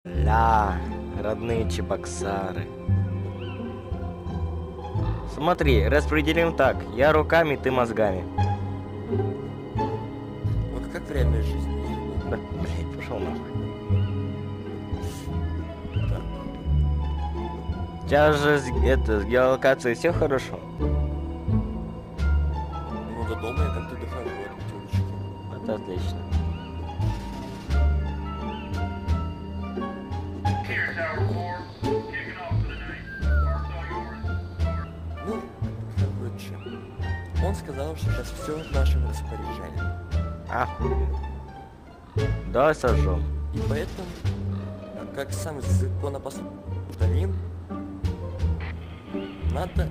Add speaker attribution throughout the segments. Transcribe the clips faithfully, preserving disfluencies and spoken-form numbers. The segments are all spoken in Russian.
Speaker 1: Ля, родные чебоксары. Смотри, распределим так. Я руками, ты мозгами.
Speaker 2: Вот как в реальной жизни.
Speaker 1: Да, блять, пошел нахуй.
Speaker 2: Так.
Speaker 1: У тебя же с, это, с геолокацией все хорошо?
Speaker 2: Ну до дома я как-то дохожу от пятерочки.
Speaker 1: Это отлично.
Speaker 2: Ну, короче. Он сказал, что сейчас все в нашем распоряжении.
Speaker 1: Ахуй. Давай сожжем.
Speaker 2: И поэтому, как сам законопослушный гражданин, надо...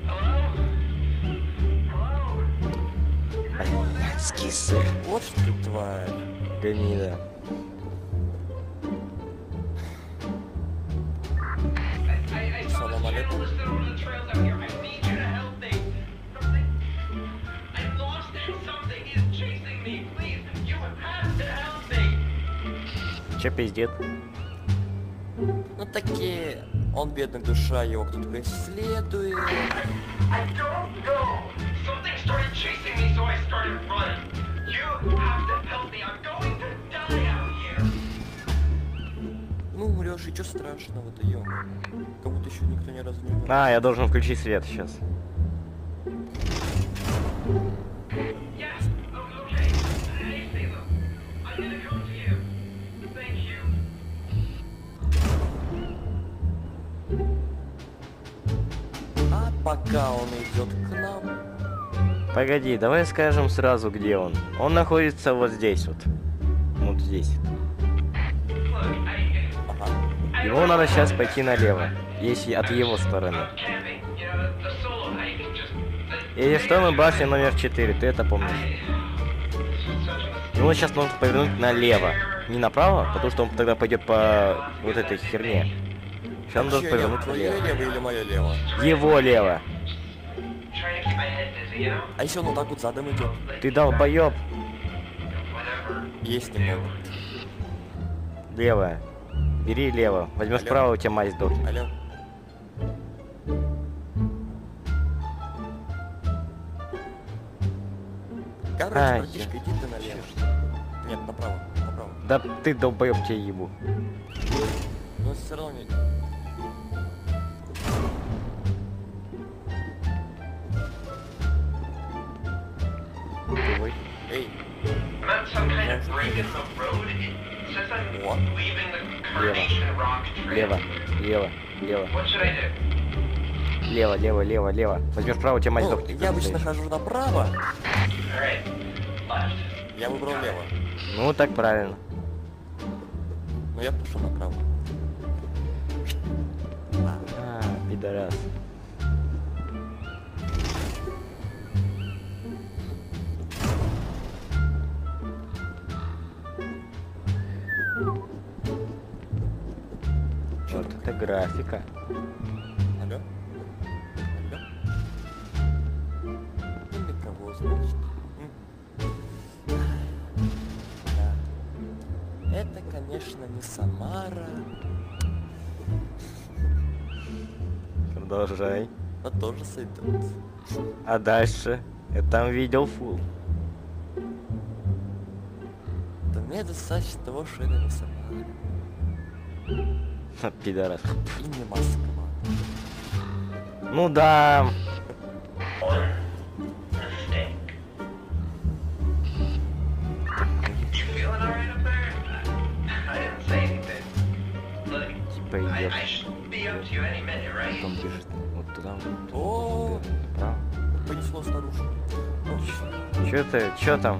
Speaker 1: Блядский сыр.
Speaker 2: Вот что ты, тварь.
Speaker 1: Гнида.
Speaker 2: Салам алейкум.
Speaker 1: Че пиздец?
Speaker 2: Ну такие, он бедный душа, его кто-то преследует.
Speaker 3: I don't know. Something started chasing me, so I started running. You have to help me. I'm going to die out here.
Speaker 2: Ну, умрешь, и чё страшного-то, ё. Как будто еще никто ни разу не умер.
Speaker 1: А, я должен включить свет сейчас.
Speaker 3: Yes. Oh, okay. Hey, Steve. I'm gonna come to you. Thank you.
Speaker 2: А пока он идет к нам,
Speaker 1: Погоди, давай скажем сразу, где он. Он находится вот здесь вот. Вот здесь.
Speaker 3: Look, I,
Speaker 2: ага,
Speaker 3: I
Speaker 1: Его надо сейчас пойти налево, если от его стороны.
Speaker 3: Of camping, you know, the, the solo hike, just the,
Speaker 1: Или что мы башня номер четыре, ты это помнишь? Ему сейчас нужно повернуть налево. Не направо, потому что он тогда пойдет по вот этой херне. Сейчас он должен
Speaker 2: чье лево,
Speaker 1: повернуть
Speaker 2: твое
Speaker 1: налево.
Speaker 2: лево или мое лево?
Speaker 1: Его лево.
Speaker 3: trying to keep my head busy, you know?
Speaker 2: А если он вот так вот задом идет?
Speaker 1: Ты долбоёб.
Speaker 3: Whatever.
Speaker 2: Есть немного.
Speaker 1: Лево. Бери лево. Возьмешь
Speaker 2: Алло.
Speaker 1: право, у тебя мать сдохнет.
Speaker 2: Алло. Короче,
Speaker 1: А,
Speaker 2: братишка, иди ты налево. Нет, направо, направо.
Speaker 1: Да ты долбоёб, тебе ебу.
Speaker 2: Но все равно не...
Speaker 1: Живой.
Speaker 2: Эй,
Speaker 3: I'm at some kind of break in the road. It says I'm
Speaker 2: What?
Speaker 3: leaving the Carnation Rock Trail.
Speaker 1: Лево, лево, лево.
Speaker 3: What should I do?
Speaker 1: Лево, лево, лево, лево. Возьмешь право, у тебя мать
Speaker 2: ну,
Speaker 1: сдохнет.
Speaker 2: я
Speaker 1: когда
Speaker 2: обычно
Speaker 1: стоишь.
Speaker 2: хожу направо,
Speaker 3: Alright. Left.
Speaker 2: я выбрал лево.
Speaker 1: Ну так правильно.
Speaker 2: Но я пошел направо.
Speaker 1: А, пидорас. Вот это графика.
Speaker 2: Алло? Алло? Ну, никого, значит. М. Да. Это, конечно, не Самара,
Speaker 1: Продолжай.
Speaker 2: но тоже сойдет.
Speaker 1: А дальше? Я там видел фул.
Speaker 2: Да мне достаточно того, что это не Самара
Speaker 1: Пидорас.
Speaker 2: и не Москва.
Speaker 1: Ну да.
Speaker 3: Mistake. You feeling alright up there? I didn't say anything. Look,
Speaker 1: Типа
Speaker 3: I,
Speaker 1: идет.
Speaker 3: I should be up to you any minute, right?
Speaker 1: Потом бежит вот туда, вот.
Speaker 2: О,
Speaker 1: Направо.
Speaker 2: понесло старушку. О,
Speaker 1: Чё ты? Чё там?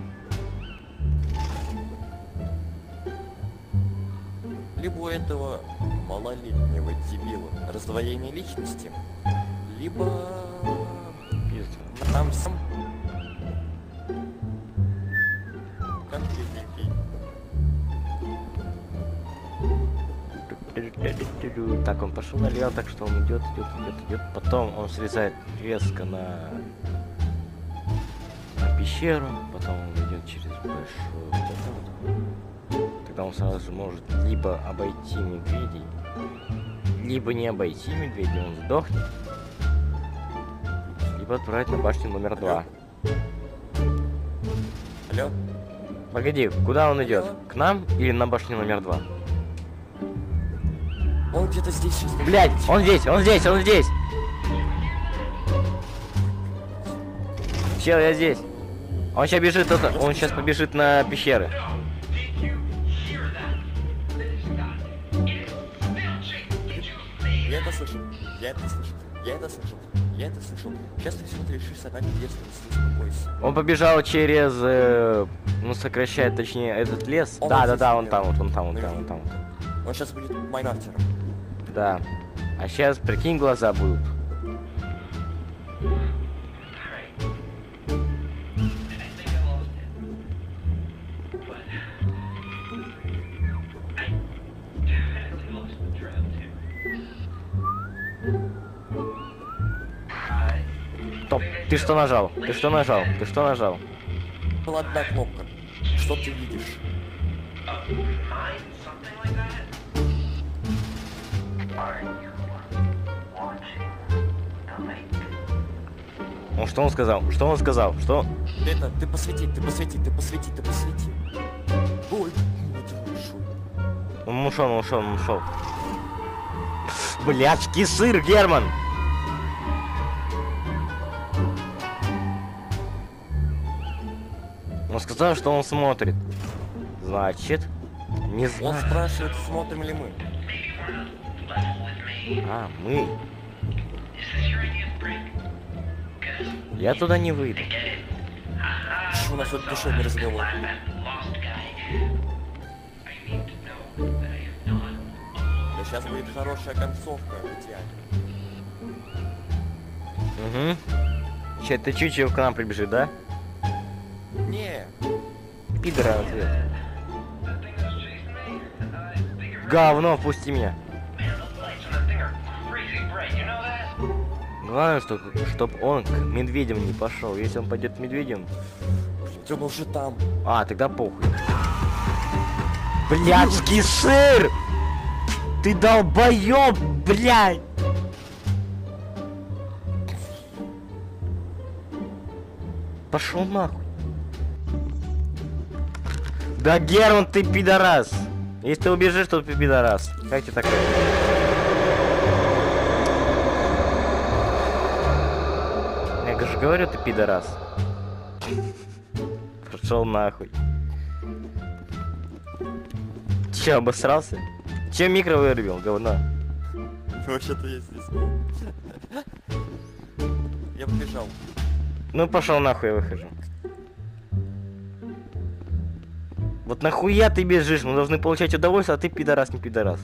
Speaker 2: либо у этого малолетнего дебила раздвоение личности, либо
Speaker 1: Пизда.
Speaker 2: там сам конкретненький.
Speaker 1: Так, он пошел налево, так что он идет, идет, идет, идет. Потом он срезает резко на, на пещеру, потом он идет через большую вот это вот. Тогда он сразу же может либо обойти медведей, либо не обойти медведя, он сдохнет, либо отправить на башню номер два.
Speaker 2: Алло?
Speaker 1: Погоди, куда он идет?
Speaker 2: Алло?
Speaker 1: К нам или на башню номер два?
Speaker 2: Он где-то здесь сейчас.
Speaker 1: Блять, он здесь, он здесь, он здесь! Чел, я здесь. Он сейчас бежит, это, он сейчас побежит на пещеры.
Speaker 2: Я это слышал, я это слышал, я это слышал, я это слышал. Сейчас ты все решишь согнать лес, не успокойся.
Speaker 1: Он побежал через, э, ну сокращает, точнее, этот лес.
Speaker 2: Он
Speaker 1: Да,
Speaker 2: вот
Speaker 1: да,
Speaker 2: здесь,
Speaker 1: да, он
Speaker 2: наверное.
Speaker 1: там, вот, он там, он там,
Speaker 2: Наверное.
Speaker 1: он там. вот.
Speaker 2: Он сейчас будет майнартером.
Speaker 1: Да. А сейчас, прикинь, глаза будут. Стоп, ты что нажал? Ты что нажал? Ты что нажал?
Speaker 2: Была одна кнопка. Что ты видишь?
Speaker 1: Ну что он сказал? Что он сказал? Что?
Speaker 2: Ты это, ты посвети, ты посвети, ты посвети, ты посвети. Ой, ну ты ушел.
Speaker 1: Он ушел, он ушел, он ушел. Блядский сыр, Герман! Он сказал, что он смотрит. Значит, не
Speaker 2: Он
Speaker 1: знаю.
Speaker 2: спрашивает, смотрим ли мы.
Speaker 1: А, мы. Я туда не выйду.
Speaker 2: Почему у нас тут душевный разговор? Да сейчас будет хорошая концовка, идеально.
Speaker 1: Угу. Че, ты чуть-чуть к нам прибежит, да?
Speaker 2: Не,
Speaker 1: Пидора ответ. Говно, впусти меня. Главное, что, чтоб он к медведям не пошел. Если он пойдет к медведям.
Speaker 2: ты был уже там.
Speaker 1: А, тогда похуй. Блядский сыр! Ты долбоёб, блядь! Пошел нахуй. Да, Герман, ты пидорас. Если ты убежишь, то ты пидорас. Как тебе такое? Я же говорю, ты пидорас. Пошел нахуй. Че, обосрался? Че микро вырубил, говно?
Speaker 2: Вообще-то я здесь. Я побежал.
Speaker 1: Ну пошел нахуй, я выхожу. Вот нахуя ты бежишь? Мы должны получать удовольствие, а ты пидорас, не пидорас.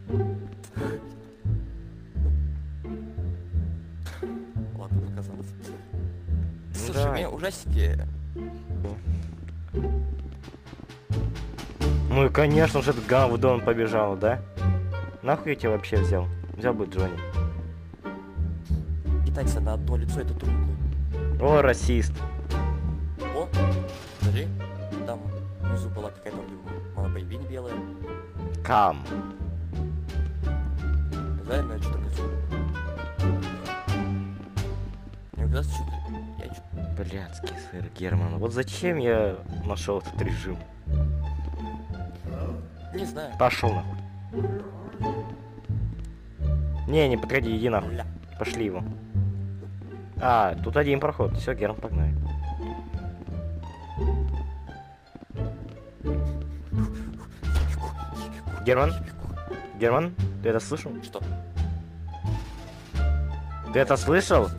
Speaker 2: Ладно, показалось. Слушай,
Speaker 1: давай.
Speaker 2: меня ужастики.
Speaker 1: Ну и конечно же, этот говно побежал, да? Нахуй я тебя вообще взял? Взял бы Джонни.
Speaker 2: Китайцы на одно лицо это трудно.
Speaker 1: О, расист.
Speaker 2: О, смотри, там внизу была какая-то боевин белая.
Speaker 1: Кам.
Speaker 2: Наверное, что-то внизу. Мне кажется, что-то... Я что-то...
Speaker 1: Блядский сыр, Герман. Вот зачем я нашел этот режим?
Speaker 2: Не знаю.
Speaker 1: Пошел нахуй. Не, не подходи, иди нахуй.
Speaker 2: Ля.
Speaker 1: Пошли его. А, тут один проход. Все, Герман, погнали. Герман? Герман? Ты это слышал?
Speaker 2: Что?
Speaker 1: Ты это слышал?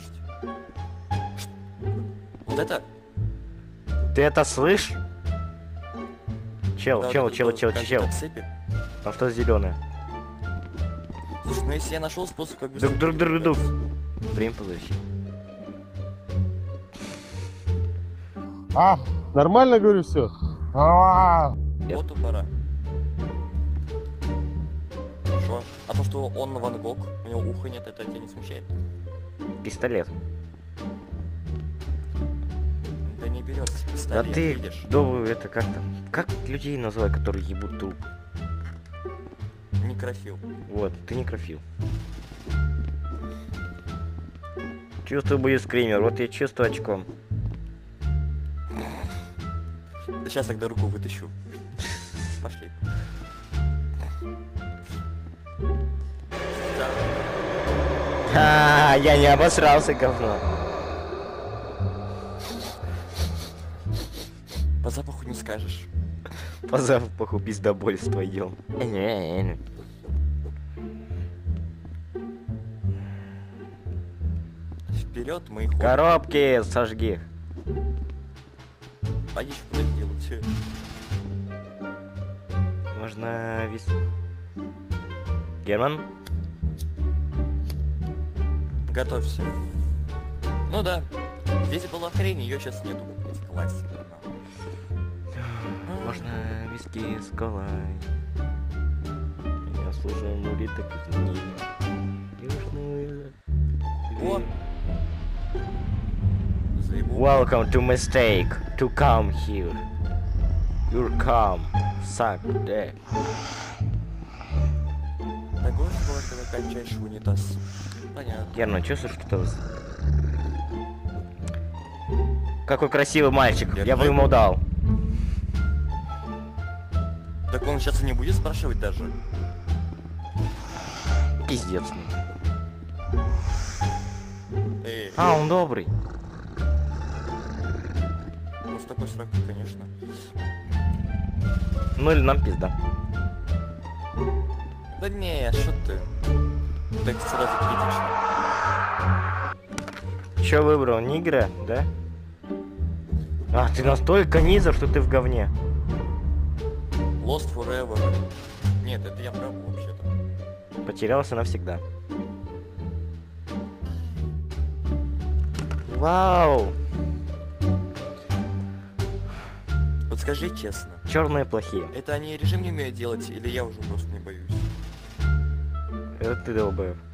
Speaker 2: Вот это?
Speaker 1: Ты это слышишь? Чел,
Speaker 2: Да,
Speaker 1: чел,
Speaker 2: вот
Speaker 1: чел,
Speaker 2: это
Speaker 1: чел,
Speaker 2: как
Speaker 1: чел.
Speaker 2: будто цепи.
Speaker 1: Там что зеленое?
Speaker 2: Слушай, ну если я нашел способ, как бы...
Speaker 1: Друг, друг, друг, друг. Время подожди.
Speaker 4: А, нормально говорю все. А,
Speaker 2: Вот и пора. Хорошо. А то, что он Ван Гог, у него уха нет, это тебя не смущает?
Speaker 1: Пистолет.
Speaker 2: Да не берется
Speaker 1: Да
Speaker 2: пистолет,
Speaker 1: ты,
Speaker 2: видишь?
Speaker 1: думаю, это как там? Как людей называют, которые ебут труп?
Speaker 2: Некрофил.
Speaker 1: Вот, ты некрофил. Чувствую, будет скример. Вот я чувствую очком.
Speaker 2: Сейчас тогда руку вытащу. Пошли.
Speaker 1: А, я не обосрался, говно.
Speaker 2: По запаху не скажешь.
Speaker 1: По запаху пиздобольства идем.
Speaker 2: Вперед, мы их
Speaker 1: Коробки сожги.
Speaker 2: Пойди что будешь делать.
Speaker 1: Можно вис... Герман?
Speaker 2: Готовься. Ну да. Здесь была хрень, ее сейчас нету. Здесь классика.
Speaker 1: Можно виски с колой. Я слушаю муриток из них. Южную...
Speaker 2: О! Заебу.
Speaker 1: Welcome to mistake to come here. You're come. Suck dick.
Speaker 2: Такое же бывает, когда кончаешь в унитаз. Понятно.
Speaker 1: Герман, чувствуешь, что вы... Какой красивый мальчик. Я бы
Speaker 2: Герман?
Speaker 1: ему дал.
Speaker 2: Так он сейчас и не будет спрашивать даже.
Speaker 1: Пиздец.
Speaker 2: Эй,
Speaker 1: А, он добрый.
Speaker 2: ну с такой срокой, конечно.
Speaker 1: Ну или нам пизда.
Speaker 2: Да не, что ты? Так сразу критично.
Speaker 1: Чё выбрал? Нигра, да? А, ты настолько низов, что ты в говне.
Speaker 2: Lost Forever. Нет, это я прав вообще-то.
Speaker 1: Потерялся навсегда. Вау!
Speaker 2: Вот скажи честно,
Speaker 1: Черные плохие.
Speaker 2: это они режим не умеют делать, или я уже просто не боюсь?
Speaker 1: Это ты долбоёб.